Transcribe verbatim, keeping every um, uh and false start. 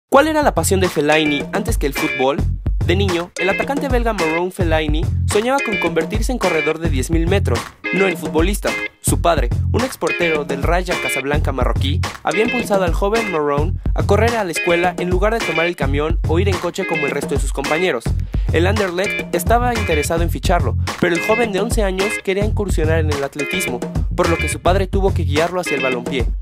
¿Cuál era la pasión de Fellaini antes que el fútbol? De niño, el atacante belga Marouane Fellaini soñaba con convertirse en corredor de diez mil metros, no en futbolista. Su padre, un exportero del Raja Casablanca marroquí, había impulsado al joven Marouane a correr a la escuela en lugar de tomar el camión o ir en coche como el resto de sus compañeros. El Anderlecht estaba interesado en ficharlo, pero el joven de once años quería incursionar en el atletismo, por lo que su padre tuvo que guiarlo hacia el balompié.